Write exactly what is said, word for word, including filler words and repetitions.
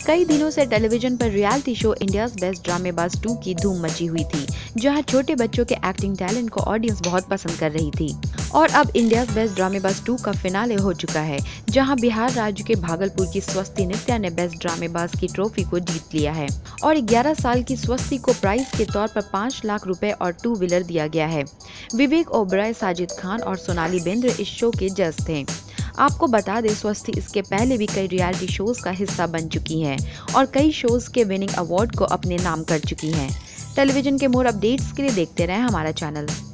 कई दिनों से टेलीविजन पर रियलिटी शो इंडियाज बेस्ट ड्रामेबाज टू की धूम मची हुई थी, जहां छोटे बच्चों के एक्टिंग टैलेंट को ऑडियंस बहुत पसंद कर रही थी। और अब इंडियाज बेस्ट ड्रामेबाज टू का फिनाले हो चुका है, जहां बिहार राज्य के भागलपुर की स्वस्ति नित्या ने बेस्ट ड्रामेबाज की ट्रॉफी को जीत लिया है और ग्यारह साल की स्वस्ति को प्राइज के तौर पर पाँच लाख रुपए और टू व्हीलर दिया गया है। विवेक ओबराय, साजिद खान और सोनाली बेंद्रे इस शो के जज थे। आपको बता दें, स्वस्ति इसके पहले भी कई रियलिटी शोज का हिस्सा बन चुकी हैं और कई शोज के विनिंग अवार्ड को अपने नाम कर चुकी हैं। टेलीविजन के मोर अपडेट्स के लिए देखते रहें हमारा चैनल।